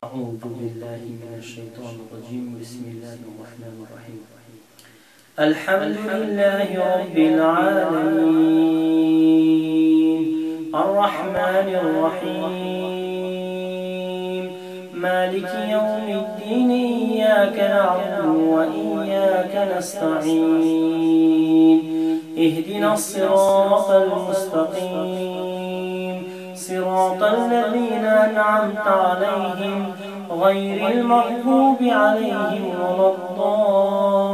أعوذ بالله من الشيطان الرجيم. بسم الله الرحمن الرحيم. الحمد لله رب العالمين، الرحمن الرحيم، مالك يوم الدين، إياك نعبد وإياك نستعين، اهدنا الصراط المستقيم، صراط الذين أنعمت عليهم غير المغضوب عليهم ولا الضالين.